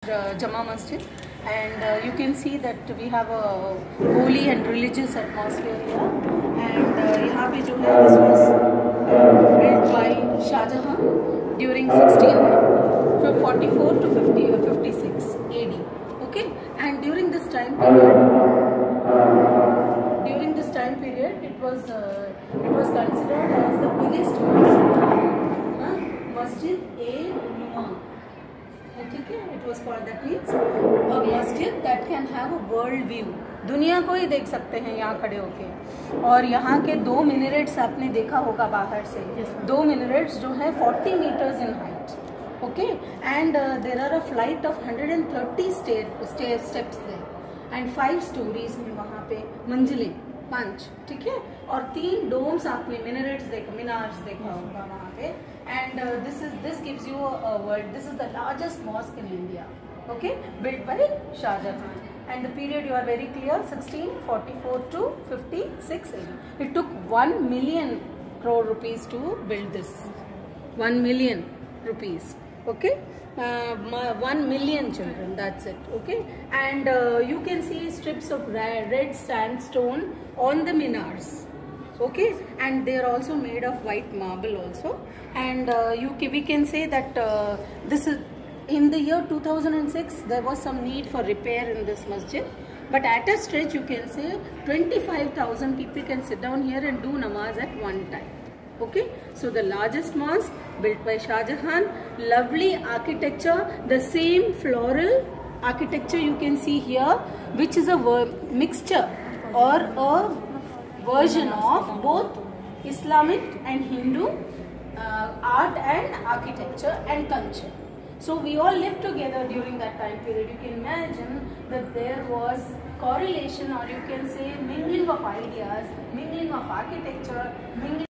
Jama Masjid, and you can see that we have a holy and religious atmosphere here. And यहाँ पे जो है, this was built by Shah Jahan during 1644 to 56 AD. Okay, and during this time period, it was considered as the biggest Masjid-e-Numa. ठीक है, it was called, that means a masjid that can have a world view. दुनिया को ही देख सकते हैं यहाँ खड़े होके. और यहाँ के 2 मिनरेट्स आपने देखा होगा बाहर से. 2 मिनरेट्स जो है 40 meters in height. Okay, and there are a flight of 130 steps there, and 5 stories में वहाँ पे मंजिलें 5, ठीक है, और 3 domes आपने minares देखा होगा वहाँ पे. And this gives you a world. This is the largest mosque in India. Okay, built by Shah Jahan. And the period, you are very clear, 1644 to 56 AD. It took 1 million crore rupees to build this. 1 million rupees. Okay, 1 million children. That's it. Okay, and you can see strips of red sandstone on the minars. Okay, and they are also made of white marble also. And we can say that this is in the year 2006 there was some need for repair in this masjid, but at a stretch you can say 25,000 people can sit down here and do namaz at one time. Okay, so the largest mosque built by Shah Jahan, lovely architecture, the same floral architecture you can see here, which is a mixture or a version of both Islamic and Hindu art and architecture and culture. So we all lived together during that time period. You can imagine that there was correlation, or you can say mingling of ideas, mingling of architecture, mingling